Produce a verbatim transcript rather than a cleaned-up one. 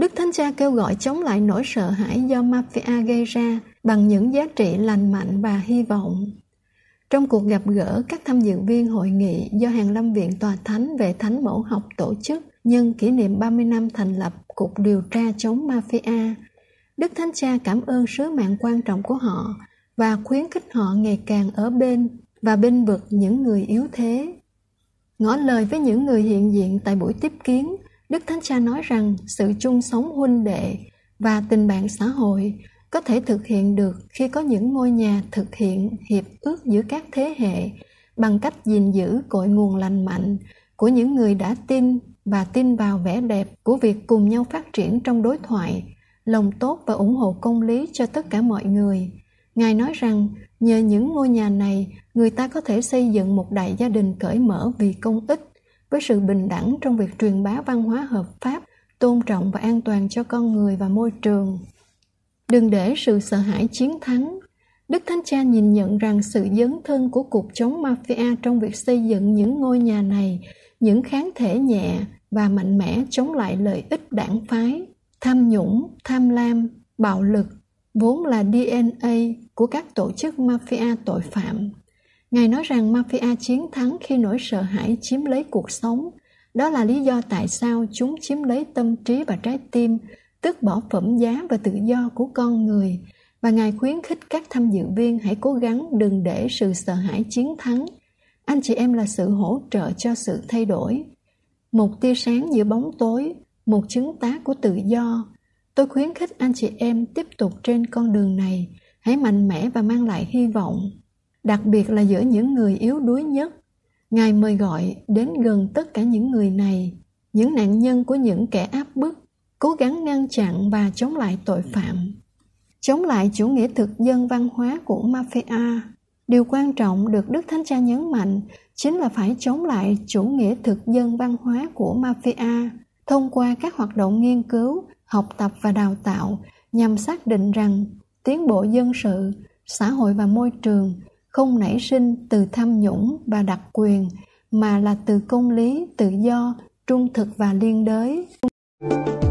Đức Thánh Cha kêu gọi chống lại nỗi sợ hãi do mafia gây ra bằng những giá trị lành mạnh và hy vọng. Trong cuộc gặp gỡ các tham dự viên hội nghị do Hàn Lâm Viện Tòa Thánh về Thánh Mẫu học tổ chức nhân kỷ niệm ba mươi năm thành lập Cục Điều tra chống mafia, Đức Thánh Cha cảm ơn sứ mạng quan trọng của họ và khuyến khích họ ngày càng ở bên và bênh vực những người yếu thế. Ngỏ lời với những người hiện diện tại buổi tiếp kiến, Đức Thánh Cha nói rằng sự chung sống huynh đệ và tình bạn xã hội có thể thực hiện được khi có những ngôi nhà thực hiện hiệp ước giữa các thế hệ bằng cách gìn giữ cội nguồn lành mạnh của những người đã tin và tin vào vẻ đẹp của việc cùng nhau phát triển trong đối thoại, lòng tốt và ủng hộ công lý cho tất cả mọi người. Ngài nói rằng nhờ những ngôi nhà này, người ta có thể xây dựng một đại gia đình cởi mở vì công ích, với sự bình đẳng trong việc truyền bá văn hóa hợp pháp, tôn trọng và an toàn cho con người và môi trường. Đừng để sự sợ hãi chiến thắng. Đức Thánh Cha nhìn nhận rằng sự dấn thân của cuộc chống mafia trong việc xây dựng những ngôi nhà này, những kháng thể nhẹ và mạnh mẽ chống lại lợi ích đảng phái, tham nhũng, tham lam, bạo lực, vốn là đê en a của các tổ chức mafia tội phạm. Ngài nói rằng mafia chiến thắng khi nỗi sợ hãi chiếm lấy cuộc sống. Đó là lý do tại sao chúng chiếm lấy tâm trí và trái tim, tước bỏ phẩm giá và tự do của con người. Và Ngài khuyến khích các tham dự viên hãy cố gắng đừng để sự sợ hãi chiến thắng. Anh chị em là sự hỗ trợ cho sự thay đổi, một tia sáng giữa bóng tối, một chứng tá của tự do. Tôi khuyến khích anh chị em tiếp tục trên con đường này, hãy mạnh mẽ và mang lại hy vọng, đặc biệt là giữa những người yếu đuối nhất. Ngài mời gọi đến gần tất cả những người này, những nạn nhân của những kẻ áp bức, cố gắng ngăn chặn và chống lại tội phạm, chống lại chủ nghĩa thực dân văn hóa của mafia. Điều quan trọng được Đức Thánh Cha nhấn mạnh chính là phải chống lại chủ nghĩa thực dân văn hóa của mafia thông qua các hoạt động nghiên cứu, học tập và đào tạo nhằm xác định rằng tiến bộ dân sự, xã hội và môi trường không nảy sinh từ tham nhũng và đặc quyền, mà là từ công lý, tự do, trung thực và liên đới.